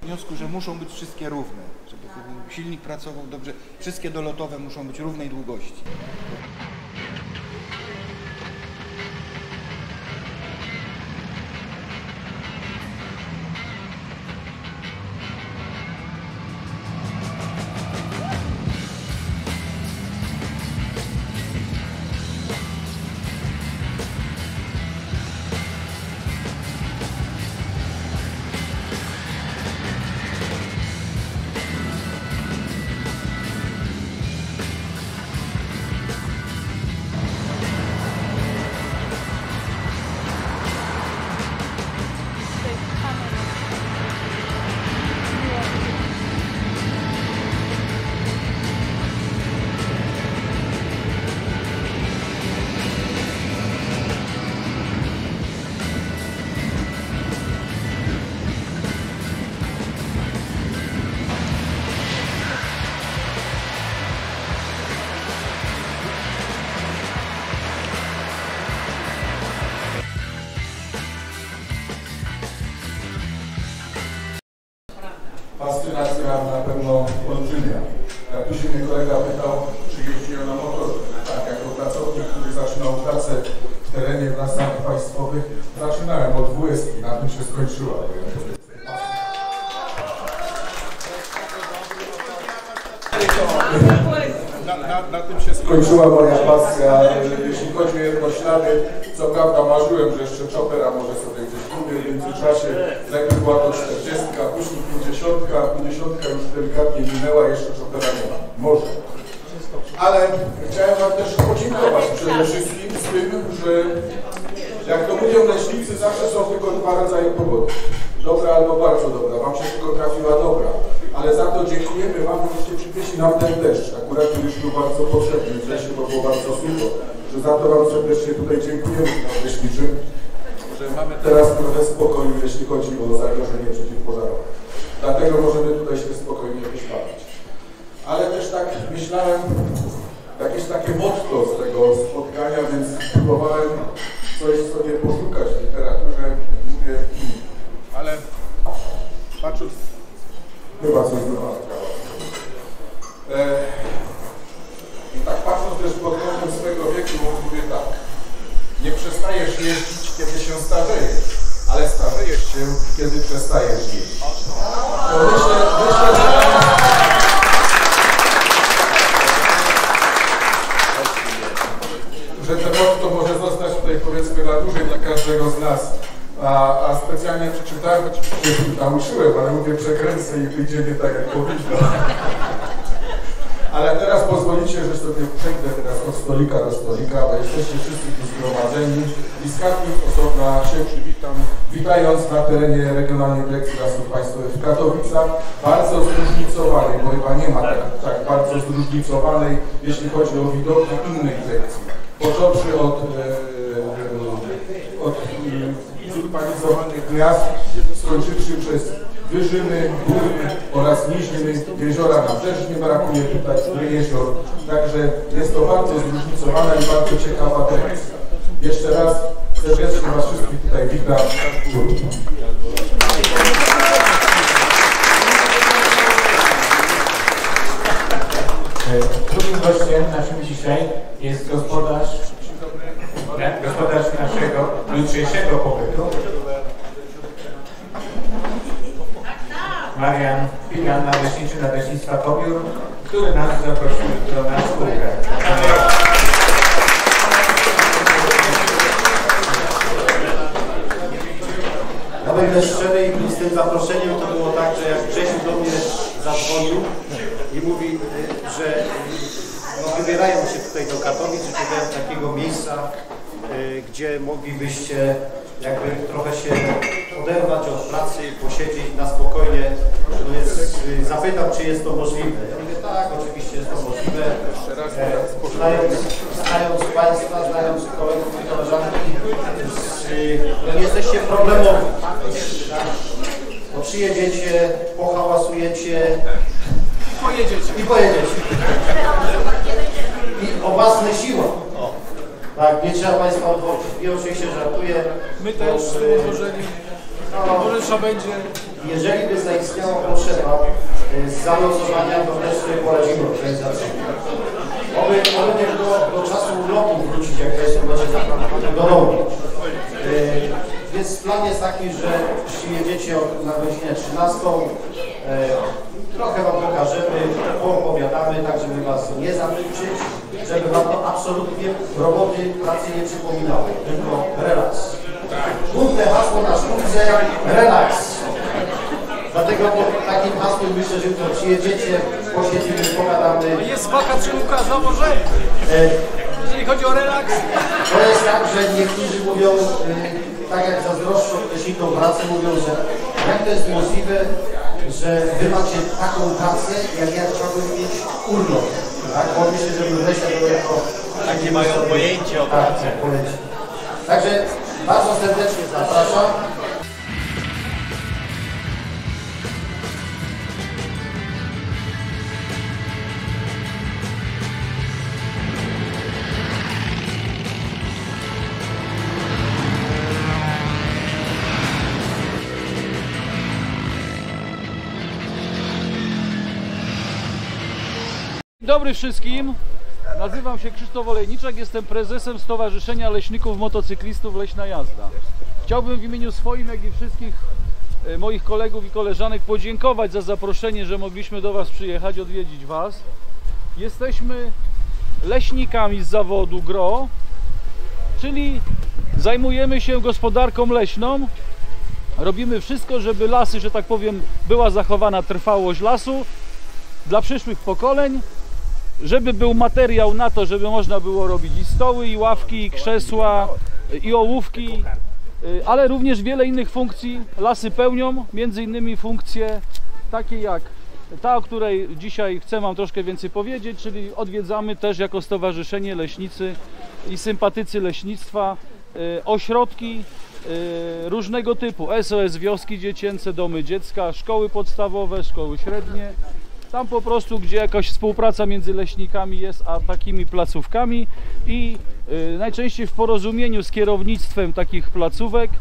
wniosku, że muszą być wszystkie równe, żeby ten silnik pracował dobrze. Wszystkie dolotowe muszą być równej długości. Fascynacja na pewno olbrzymia. Jak tu się mnie kolega pytał, czy jeździłem na motorze. Tak, jako pracownik, który zaczynał pracę w terenie w lasach państwowych, zaczynałem od WS-ki, na tym się skończyła. Na tym się skończyła moja pasja. Jeśli chodzi o jednoślady, co prawda marzyłem, że jeszcze chopera może sobie gdzieś kupię w międzyczasie. Najpierw była to 40, później 50, a 50 już delikatnie minęła, jeszcze chopera nie ma. Może. Ale chciałem wam też podziękować przede wszystkim z tym, że jak to mówią leśnicy, zawsze są tylko dwa rodzaje pogody. Dobra albo bardzo dobra. Wam się tylko trafiła dobra. Ale za to dziękujemy wam, żeście przynieśli nam ten deszcz. Akurat już był bardzo potrzebny w lesie, bo było bardzo sucho. Że za to wam serdecznie tutaj dziękujemy leśniczym, że mamy teraz trochę spokoju, jeśli chodzi o zagrożenie przeciwpożarowe. Dlatego możemy tutaj się spokojnie wyświadczyć. Ale też tak myślałem, jakieś takie motto z tego spotkania, więc próbowałem coś sobie poszukać w literaturze. Mówię, ale patrząc, chyba coś wymawiało. I tak patrząc też pod kątem swego wieku, mówię tak, nie przestajesz jeździć, kiedy się starzejesz, ale starzejesz się, kiedy przestajesz jeździć. Myślę, że to motto może zostać tutaj, powiedzmy, na dłużej dla każdego z nas. A specjalnie przeczytałem, oczywiście nauczyłem, ale mówię, przekręcę i wyjdzie nie tak, jak powinno. Ale teraz pozwolicie, że sobie przejdę teraz od stolika do stolika, bo jesteście wszyscy tu zgromadzeni i z każdym z osobna się przywitam, witając na terenie Regionalnej Dyrekcji Lasów Państwowych w Katowicach, bardzo zróżnicowanej, bo chyba nie ma tak bardzo zróżnicowanej, jeśli chodzi o widoki innych dyrekcji. Począwszy od zurbanizowanych miast, skończywszy przez wyżyny, góry oraz niziny, jeziora nam też nie brakuje tutaj jezior. Także jest to bardzo zróżnicowana i bardzo ciekawa dyrekcja. Jeszcze raz serdecznie was wszystkich tutaj witam. Drugim gościem naszym dzisiaj jest gospodarz naszego jutrzejszego pobytu, Marian Figan, nadleśniczy Nadleśnictwa Pobiór, który nas zaprosił na spółkę. Ja będę szczery i z tym zaproszeniem to było tak, że jak Czesiu do mnie zadzwonił i mówi, że wybierają się tutaj do Katowic, szukają takiego miejsca, gdzie moglibyście jakby trochę się oderwać od pracy, posiedzieć na spokojnie. Zapytał, czy jest to możliwe. Ja mówię, tak, oczywiście jest to możliwe. Znając Państwa, znając kolegów i koleżanki, nie jesteście problemowi. Bo przyjedziecie, pohałasujecie i pojedziecie. I o własne siły. Tak, nie trzeba Państwa odwozić. Ja oczywiście żartuję. My też, jeżeli Może trzeba będzie... Jeżeli by zaistniała potrzeba zanocowania, to też sobie poradzimy organizacyjnie. Oby tylko do czasu urlopu wrócić, jak to jest zaplanowane do domu. Więc plan jest taki, że jeśli jedziecie na godzinę 13, trochę Wam pokażemy, poopowiadamy, tak żeby Was nie zamęczyć, żeby Wam to absolutnie roboty pracy nie przypominały, tylko relaks. Główne hasło na sztuce, relaks. Dlatego pod takim hasłem myślę, że to przyjedziecie, posiedzimy, pogadamy. Jest wakacyjówka za morze? Jeżeli chodzi o relaks? To jest tak, że niektórzy mówią, tak jak zazdroszczą leśniką pracę, mówią, że jak to jest możliwe, że wy macie taką pracę, jak ja chciałbym mieć urlop. Tak? Bo myślę, że bym weszedł jako... Takie mają pojęcie o pracy. Także bardzo serdecznie zapraszam. Dzień dobry wszystkim, nazywam się Krzysztof Olejniczak, jestem prezesem Stowarzyszenia Leśników Motocyklistów Leśna Jazda. Chciałbym w imieniu swoim, jak i wszystkich moich kolegów i koleżanek podziękować za zaproszenie, że mogliśmy do Was przyjechać, odwiedzić Was. Jesteśmy leśnikami z zawodu GRO, czyli zajmujemy się gospodarką leśną. Robimy wszystko, żeby lasy, że tak powiem, była zachowana trwałość lasu dla przyszłych pokoleń, żeby był materiał na to, żeby można było robić i stoły, i ławki, i krzesła, i ołówki, ale również wiele innych funkcji lasy pełnią, między innymi funkcje takie jak ta, o której dzisiaj chcę Wam troszkę więcej powiedzieć, czyli odwiedzamy też jako Stowarzyszenie Leśnicy i Sympatycy Leśnictwa ośrodki różnego typu, SOS Wioski Dziecięce, Domy Dziecka, szkoły podstawowe, szkoły średnie. Tam po prostu, gdzie jakaś współpraca między leśnikami jest, a takimi placówkami i najczęściej w porozumieniu z kierownictwem takich placówek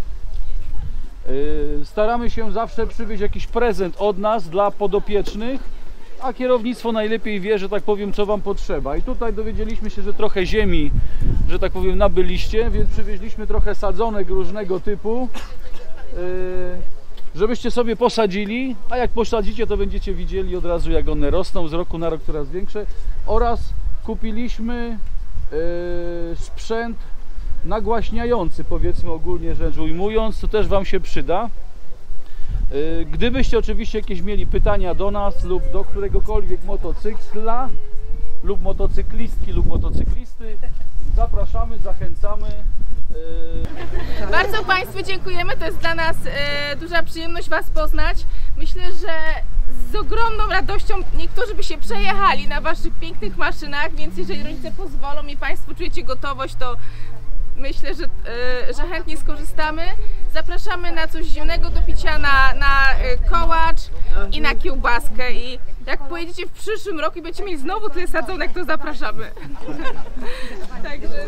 staramy się zawsze przywieźć jakiś prezent od nas dla podopiecznych, a kierownictwo najlepiej wie, że tak powiem, co Wam potrzeba. I tutaj dowiedzieliśmy się, że trochę ziemi, że tak powiem, nabyliście, więc przywieźliśmy trochę sadzonek różnego typu, żebyście sobie posadzili, a jak posadzicie, to będziecie widzieli od razu, jak one rosną z roku na rok coraz większe. Oraz kupiliśmy sprzęt nagłaśniający, powiedzmy ogólnie rzecz ujmując, to też Wam się przyda. Gdybyście oczywiście jakieś mieli pytania do nas lub do któregokolwiek motocykla lub motocyklistki lub motocyklisty, zapraszamy, zachęcamy. Bardzo Państwu dziękujemy, to jest dla nas duża przyjemność Was poznać. Myślę, że z ogromną radością niektórzy by się przejechali na Waszych pięknych maszynach, więc jeżeli rodzice pozwolą i Państwo czujecie gotowość, to myślę, że chętnie skorzystamy. Zapraszamy na coś zimnego do picia, na kołacz i na kiełbaskę. I jak pojedziecie w przyszłym roku i będziecie mieli znowu tyle sadzonek, to zapraszamy. Także...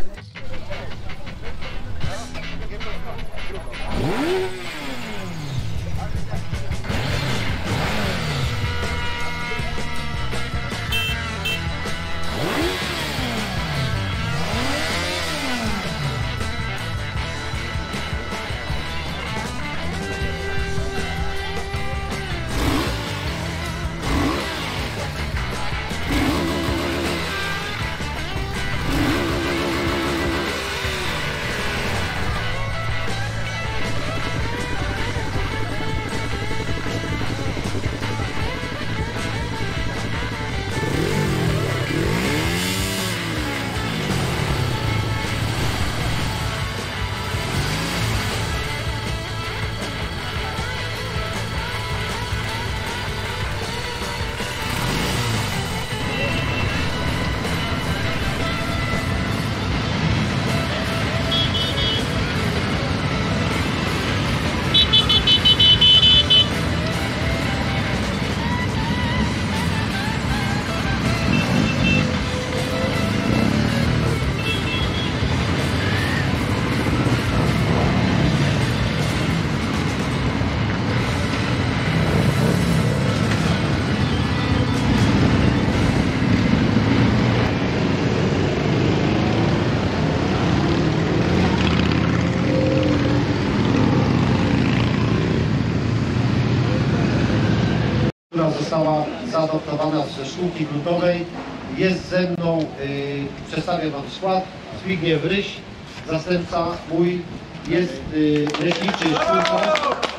została zaadoptowana ze szkółki gruntowej. Jest ze mną, przedstawię Wam skład, Zbigniew Ryś, zastępca mój, jest leśniczy Szulka,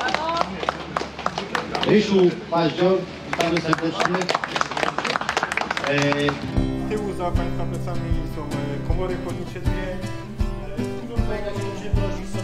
Rysiu Paździor, witamy serdecznie. Z tyłu za Państwa plecami są komory chłodnicze dwie. Tutaj na dzień przybroży są